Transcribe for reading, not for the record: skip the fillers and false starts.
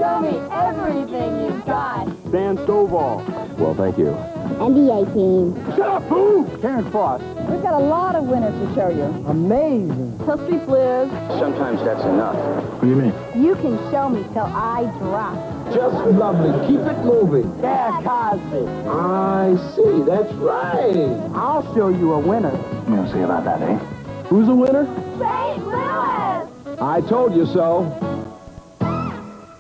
show me everything you've got. Dan Stovall. Well, thank you. NBA team. Shut up, boo! Karen Frost. We've got a lot of winners to show you. Amazing. Toasty Fliz. Sometimes that's enough. What do you mean? You can show me till I drop. Just lovely. Keep it moving. Dan Cosby. I see. That's right. I'll show you a winner. We'll see about that, eh? Who's a winner? St. Louis! I told you so.